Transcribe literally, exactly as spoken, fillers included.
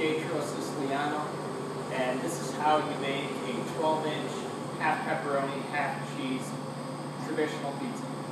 Pietro Siciliano, and this is how you make a twelve inch half pepperoni, half cheese traditional pizza.